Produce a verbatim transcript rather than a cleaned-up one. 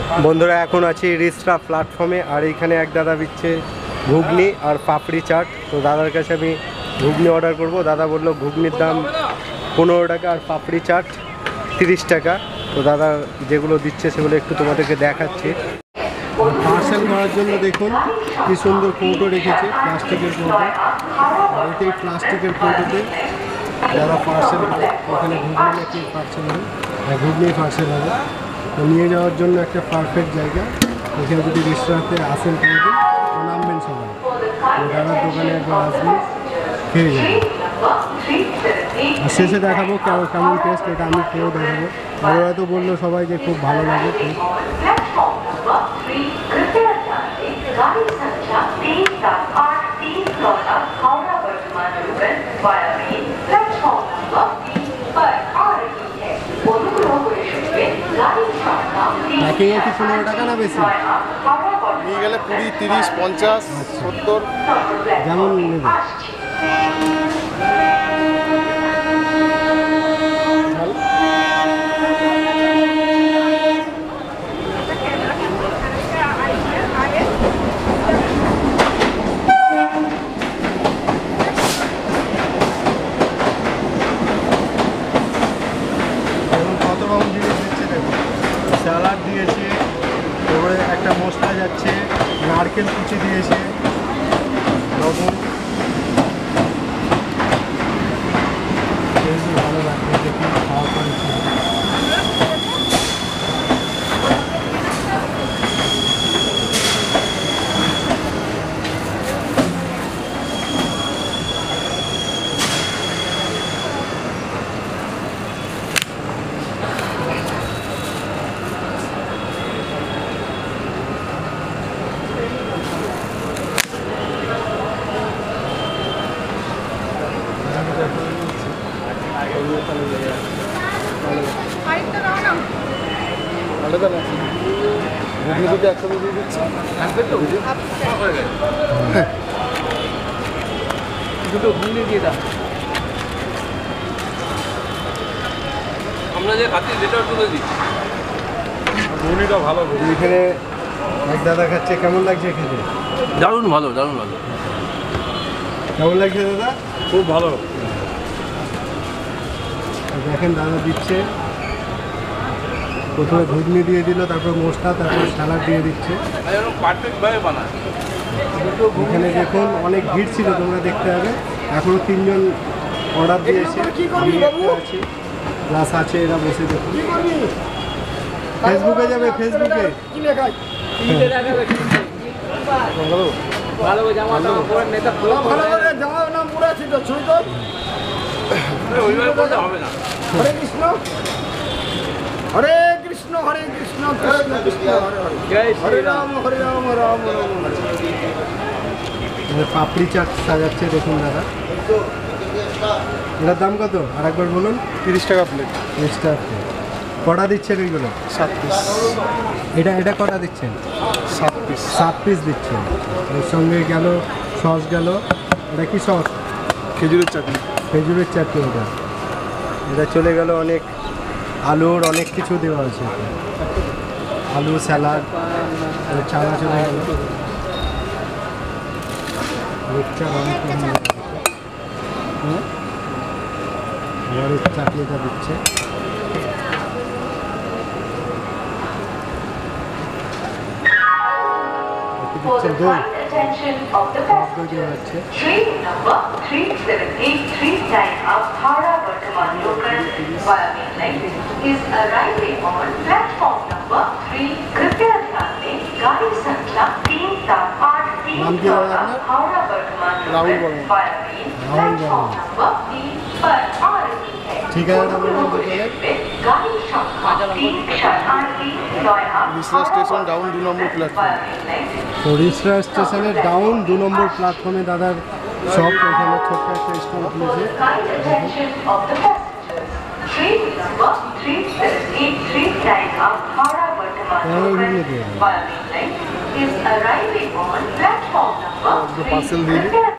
বন্ধুরা এখন আছি রিসরা প্ল্যাটফর্মে, আর এখানে এক দাদা দিচ্ছে ঘুগনি আর পাপড়ি চাট। তো দাদার কাছে আমি ঘুগনি অর্ডার করব। দাদা বললো ঘুগনির দাম পনেরো টাকা আর পাপড়ি চাট তিরিশ টাকা। তো দাদা যেগুলো দিচ্ছে সেগুলো একটু তোমাদেরকে দেখাচ্ছি। পার্সেল করার জন্য দেখুন কি সুন্দর কৌটো রেখেছে, প্লাস্টিকের কৌটো। আর এই প্লাস্টিকের কৌটোতে যারা পার্সেল করে ওখানে ঘুগনি নাকি পার্সেল হবে, ঘুগনি পার্সেল হবে। তো নিয়ে যাওয়ার জন্য একটা পারফেক্ট জায়গা। এখানে যদি রেস্টুরেন্টে আসেন কিন্তু নামবেন সবাই, দাদার দোকানে একবার আসবেন, খেয়ে যাবেন। আর শেষে দেখাবো কেমন টেস্ট, এটা আমি খেয়েও দেখাবো। আর ওরা তো বললো সবাই যে খুব ভালো লাগে। প্যাকিং একটু পনেরো টাকা না বেশি? নিয়ে গেলে কুড়ি, তিরিশ, পঞ্চাশ, সত্তর যেমন নেবে। কত রকম জিনিস দিচ্ছে দেখুন, স্যালাড দিয়েছে, তারপরে একটা মশলা যাচ্ছে, নারকেল কুচি দিয়েছে, লবণ। ভালো লাগবে দেখি খাওয়া পরে। একসাথে দিয়ে দিচ্ছি দুটো ঘুগনি দিয়ে দাও। আমরা যে খাচ্ছি যেটা তুলে দিই। ঘুগনিটা ভালো। এখানে এক দাদা খাচ্ছে, কেমন লাগছে খেতে? দারুণ ভালো, দারুণ ভালো। কেমন লাগছে দাদা? খুব ভালো। দেখেন দাদা দিচ্ছে, প্রথমে ঘুগনি দিয়ে দিল, তারপর মশলা, তারপর স্যালাড দিয়ে দিচ্ছে। পারফেক্টভাবে বানায়। এখানে দেখুন অনেক ভিড় ছিল, তোমরা দেখতে হবে। এখনো তিনজন অর্ডার দিয়েছে, আমি একটা আছি, প্লাস আছে এরা বসে দেখুন। ফেসবুকে যাবে, ফেসবুকে ভালো জামা টামা পরে নেতা ভালো করে জামা নাম পরে আছি তো ছুঁই তো ওইভাবে বলতে হবে না। হরে কৃষ্ণ হরে কৃষ্ণ হরে কৃষ্ণ কৃষ্ণ কৃষ্ণ হরে হরে জয় হরে শ্রী রাম হরে রাম রাম রাম হরে। পাপড়ি চাট সাজাচ্ছে দেখুন দাদা। এটার দাম কত আর একবার বলুন? তিরিশ টাকা প্লেট। তিরিশ টাকা প্লেট। কটা দিচ্ছেন এইগুলো? সাত পিস। এটা এটা কটা দিচ্ছেন? সাত পিস। সাত পিস দিচ্ছেন। এর সঙ্গে গেল সস, গেল এটা কি সস? খেজুরের চাটনি। খেজুরের চাটনি। এটা এটা চলে গেল অনেক আলুর অনেক কিছু দেওয়া আছে, আলু, স্যালাড, চানা চলে গেল, এবার চাটনিটা দিচ্ছে। দিচ্ছেন দই, দই দেওয়া হচ্ছে। Train number three seven eight three nine of Howrah Bardhaman local via main line is arriving on platform number three. कृपया ध्यान दें गाड़ी संख्या तीन सात आठ तीन चौदह Howrah Bardhaman local via main platform number तीन पर आ रही है। ठीक है दादा, गाड़ी संख्या तीन सात आठ तीन नोएडा রিসরা স্টেশন ডাউন দু নম্বর প্ল্যাটফর্ম। তো রিসরা স্টেশনের ডাউন দু নম্বর প্ল্যাটফর্মে দাদার শপ। এখানে ছোট্ট একটা স্টল খুলেছে। Train number three seven eight three nine of Howrah Bardhaman local via main line is arriving on platform number three. parcel দিয়ে দিন।